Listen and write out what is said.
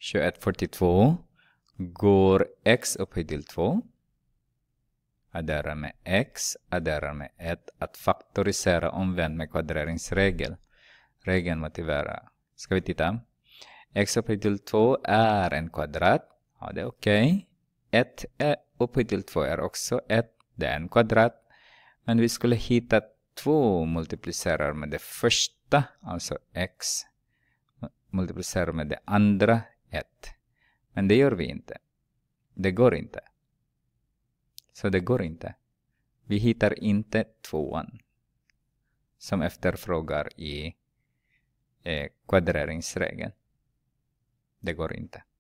21/42 går x upphöjt till 2. Addera med x, addera med 1. Att faktorisera omvänd med kvadreringsregel. Regeln motiverar. Ska vi titta? X upphöjt till 2 är en kvadrat. Ja, det är okej. 1 upphöjt till 2 är också 1. Det är en kvadrat. Men vi skulle hitta 2 multiplicerar med det första, alltså x. Multiplicerar med det andra, 1. Men det gör vi inte. Det går inte. Så det går inte. Vi hittar inte 2:an som efterfrågar i kvadreringsregeln. Det går inte.